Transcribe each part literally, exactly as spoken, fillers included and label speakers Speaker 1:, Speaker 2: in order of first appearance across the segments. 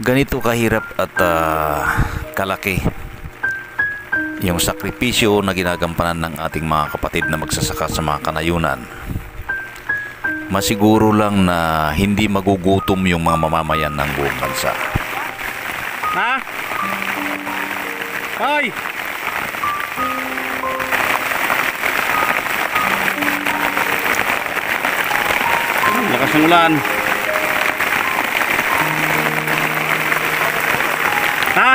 Speaker 1: Ganito kahirap at ah, kalaki yung sakripisyo na ginagampanan ng ating mga kapatid na magsasaka sa mga kanayunan. Masiguro lang na hindi magugutom yung mga mamamayan ng buong bansa.
Speaker 2: Ha? Hoy! Lakas ng ulan. Ha?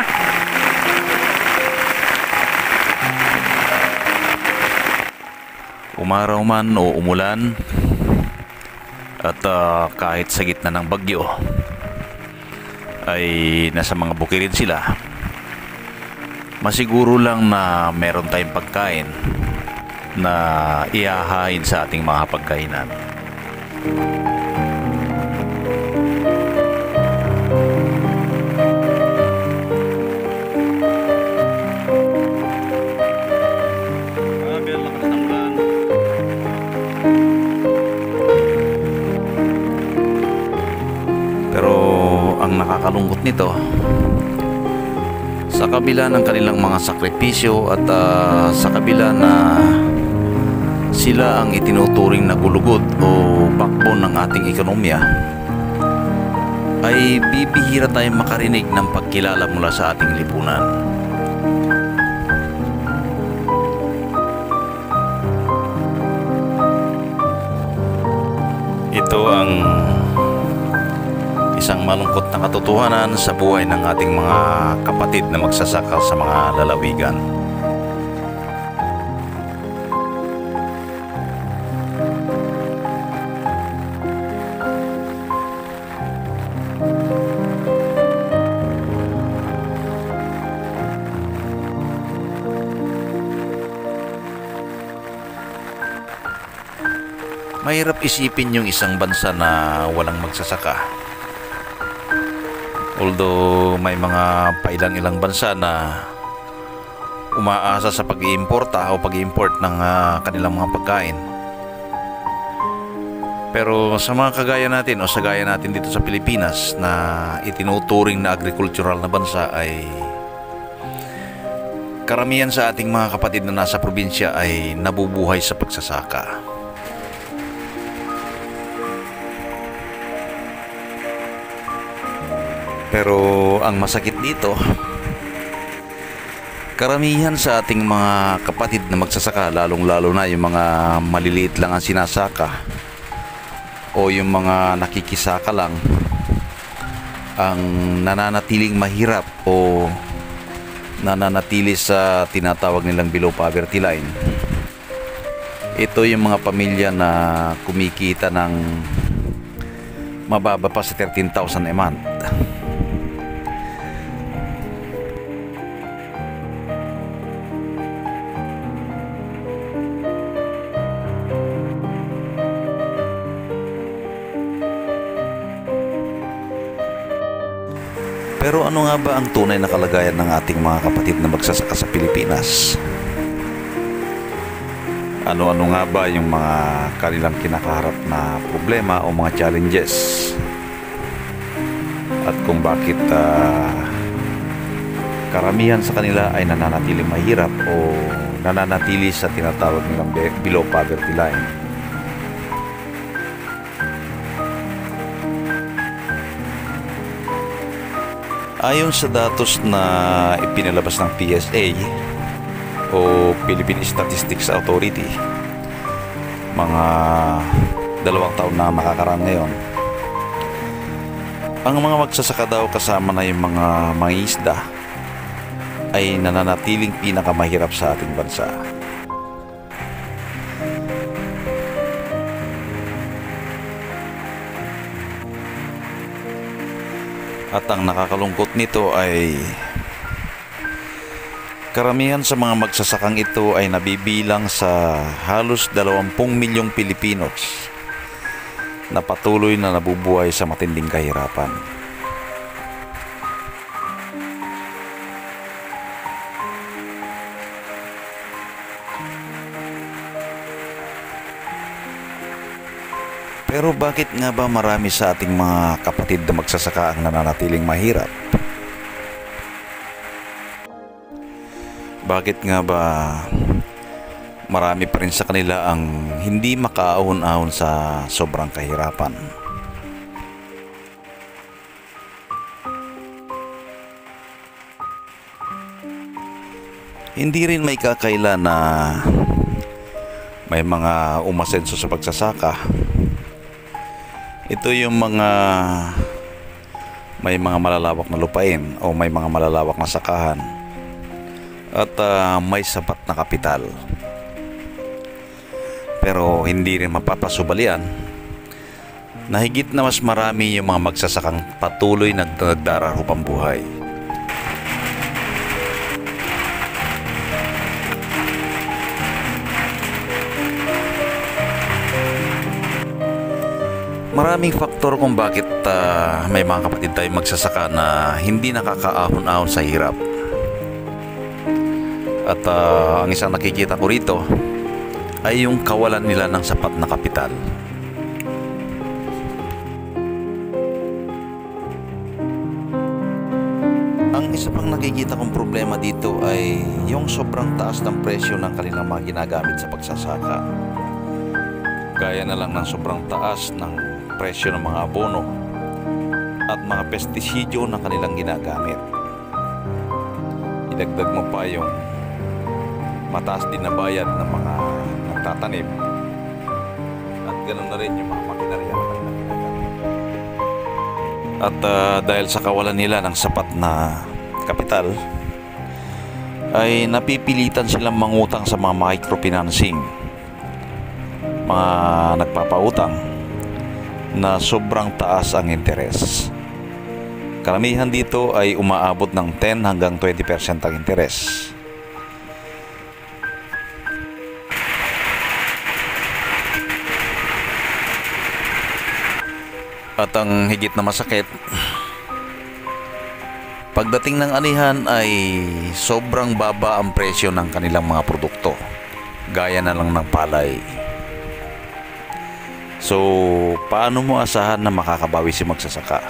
Speaker 1: Umaraw man o umulan at ah, kahit sa gitna ng bagyo ay nasa mga bukidin sila, masiguro lang na meron tayong pagkain na ihahain sa ating mga pagkainan.
Speaker 2: Grabe, ang lakas ng ulan.
Speaker 1: Pero ang nakakalungkot nito, sa kabila ng kanilang mga sakripisyo at ah, sa kabila na sila ang itinuturing na gulugod o backbone ng ating ekonomiya, ay bibihira tayong makarinig ng pagkilala mula sa ating lipunan. Ito ang isang malungkot na katotohanan sa buhay ng ating mga kapatid na magsasaka sa mga lalawigan. Mahirap isipin yung isang bansa na walang magsasaka. Although may mga pailang-ilang bansa na umaasa sa pag-iimporta o pag-import ng ah, kanilang mga pagkain. Pero sa mga kagaya natin o sa gaya natin dito sa Pilipinas na itinuturing na agricultural na bansa, ay karamihan sa ating mga kapatid na nasa probinsya ay nabubuhay sa pagsasaka. Pero ang masakit dito, karamihan sa ating mga kapatid na magsasaka, lalong-lalo na yung mga maliliit lang ang sinasaka o yung mga nakikisaka lang, ang nananatiling mahirap o nananatili sa tinatawag nilang below poverty line. Ito yung mga pamilya na kumikita ng mababa pa sa thirteen thousand a month. Pero ano nga ba ang tunay na kalagayan ng ating mga kapatid na magsasaka sa Pilipinas? Ano-ano nga ba yung mga kanilang kinakaharap na problema o mga challenges? At kung bakit uh, karamihan sa kanila ay nananatiling mahirap o nananatili sa tinatawag nilang below poverty line? Ayon sa datos na ipinalabas ng P S A o Philippine Statistics Authority, mga dalawang taon na makakaraan ngayon, ang mga magsasaka daw kasama na yung mga mangingisda ay nananatiling pinakamahirap sa ating bansa. At ang nakakalungkot nito ay karamihan sa mga magsasakang ito ay nabibilang sa halos dalawampung milyong Pilipinos na patuloy na nabubuhay sa matinding kahirapan. Pero bakit nga ba marami sa ating mga kapatid na magsasaka ang nananatiling mahirap? Bakit nga ba marami pa rin sa kanila ang hindi makaahon-ahon sa sobrang kahirapan? Hindi rin may kakaila na may mga umasenso sa pagsasaka. Ito yung mga may mga malalawak na lupain o may mga malalawak na sakahan at uh, may sapat na kapital. Pero hindi rin mapapasubalian na higit na mas marami yung mga magsasakang patuloy na nagdararo pang buhay. Maraming faktor kung bakit uh, may mga kapatid tayong magsasaka na hindi nakakaahon-ahon sa hirap. At uh, ang isang nakikita ko rito ay yung kawalan nila ng sapat na kapital. Ang isa pang nakikita kong problema dito ay yung sobrang taas ng presyo ng kanilang mga ginagamit sa pagsasaka. Gaya na lang ng sobrang taas ng presyo ng mga abono at mga pestisidyo na kanilang ginagamit. Idagdag mo pa yung mataas din na bayad ng mga nagtatanim at ganoon na rin yung mga makinarya na kanilang ginagamit. At uh, dahil sa kawalan nila ng sapat na kapital ay napipilitan silang mangutang sa mga microfinancing, mga nagpapautang na sobrang taas ang interes. Karamihan dito ay umaabot ng ten hanggang twenty percent ang interes. At ang higit na masakit, pagdating ng anihan ay sobrang baba ang presyo ng kanilang mga produkto, gaya na lang ng palay. So, paano mo asahan na makakabawi si magsasaka?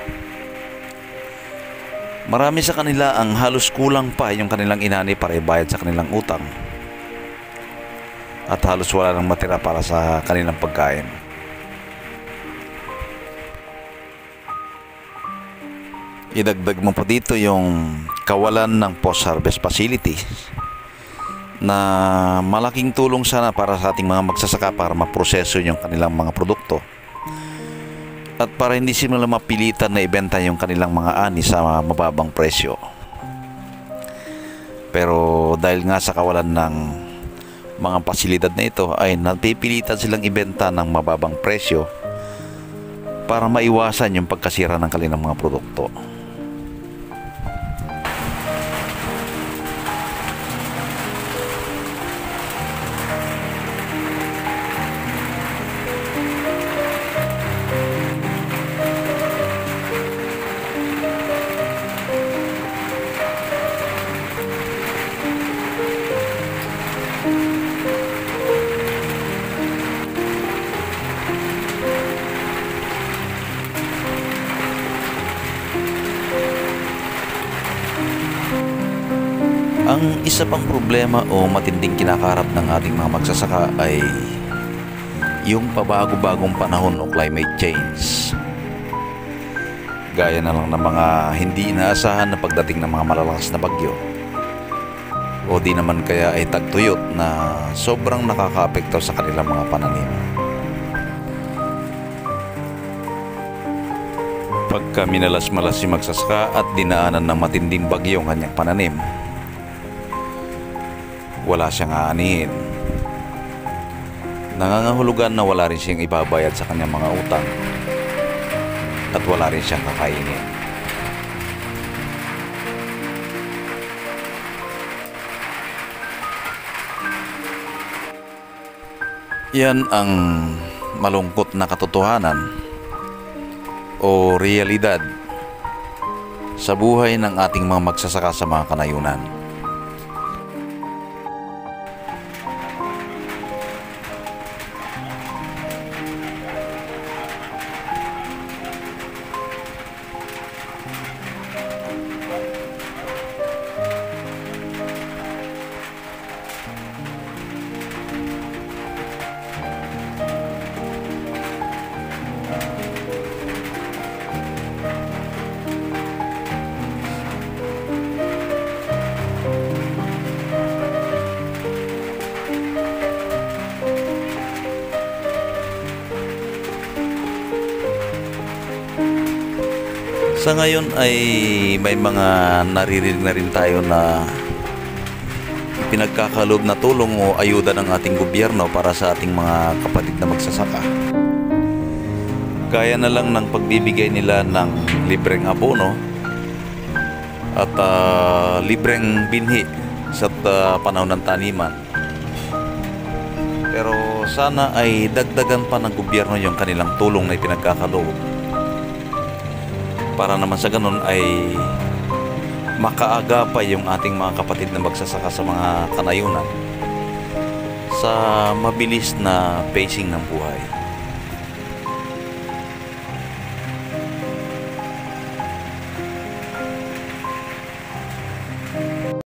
Speaker 1: Marami sa kanila ang halos kulang pa yung kanilang inani para ibayad sa kanilang utang. At halos wala nang matira para sa kanilang pagkain. Idagdag mo pa dito yung kawalan ng post-harvest facilities na malaking tulong sana para sa ating mga magsasaka para maproseso yung kanilang mga produkto at para hindi sila mapilitan na ibenta yung kanilang mga ani sa mababang presyo. Pero dahil nga sa kawalan ng mga pasilidad na ito ay napipilitan silang ibenta ng mababang presyo para maiwasan yung pagkasira ng kanilang mga produkto. Ang isa pang problema o matinding kinakaharap ng ating mga magsasaka ay yung pabago-bagong panahon o climate change. Gaya na lang ng mga hindi inaasahan na pagdating ng mga malalakas na bagyo o di naman kaya ay tagtuyot na sobrang nakakaapekto sa kanilang mga pananim. Pagka minalas-malas si magsasaka at dinaanan ng matinding bagyo ang kanyang pananim, wala siyang aanihin. Nangangahulugan na wala rin siyang ibabayad sa kanyang mga utang at wala rin siyang kakainin. Yan ang malungkot na katotohanan o realidad sa buhay ng ating mga magsasaka sa mga kanayunan. Sa ngayon ay may mga naririnig na rin tayo na pinagkakalob na tulong o ayuda ng ating gobyerno para sa ating mga kapatid na magsasaka. Gaya na lang ng pagbibigay nila ng libreng abono at uh, libreng binhi sa uh, panahon ng taniman. Pero sana ay dagdagan pa ng gobyerno yung kanilang tulong na ipinagkakaloob para naman sa ganun ay makaaga pa yung ating mga kapatid na magsasaka sa mga kanayunan sa mabilis na pacing ng buhay.